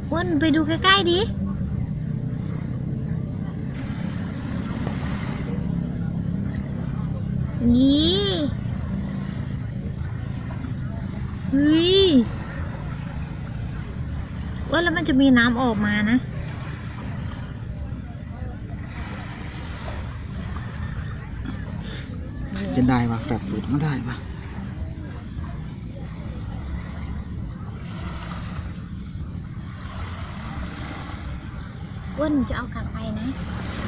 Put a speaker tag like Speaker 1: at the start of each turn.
Speaker 1: อ้วนไปดูใกล้ๆดินี่เฮ้ยอ้วนแล้วมันจะมีน้ำออกมานะ
Speaker 2: จะได้ปะแฟบหลุดก็ได้ปะ
Speaker 1: อ้วนจะเอากลับไปนะ